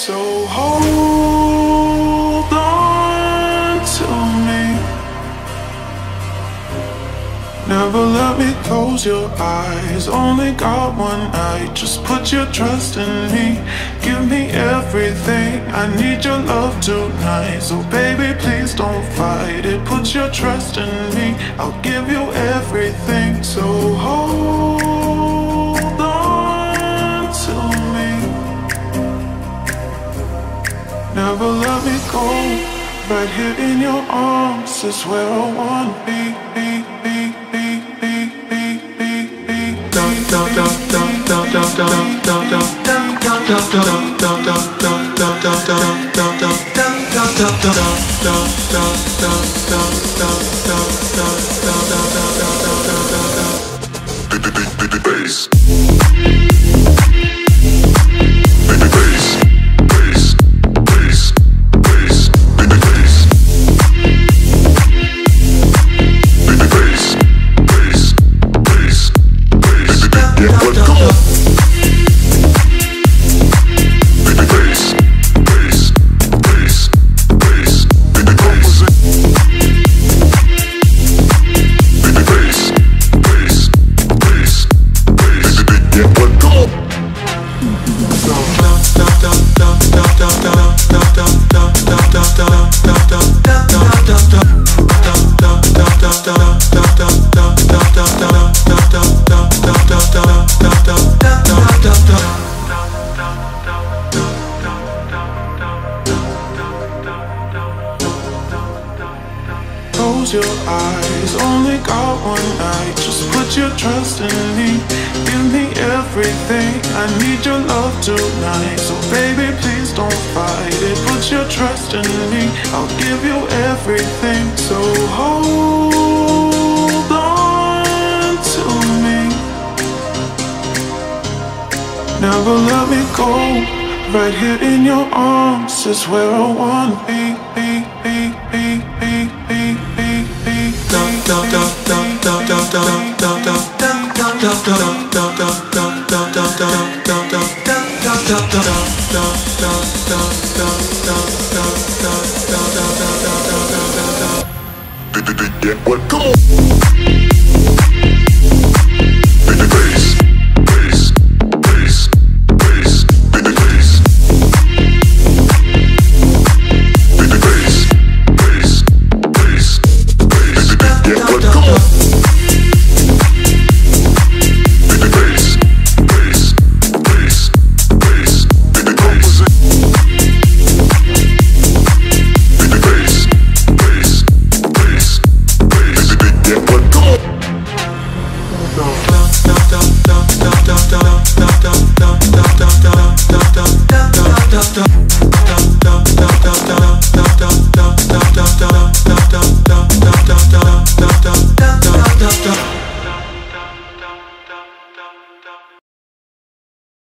So hold on to me. Never let me close your eyes. Only got one night. Just put your trust in me. Give me everything. I need your love tonight. So baby, please don't fight it. Put your trust in me. I'll give you everything. So hold on to me. Never let me go. Right here in your arms is where I wanna be. Close your eyes, only got one night. Just put your trust in me. Give me everything. I need your love tonight. So baby, please don't fight it. Put your trust in me. I'll give you everything. So hold on to me. Never let me go. Right here in your arms is where I wanna be. Come on.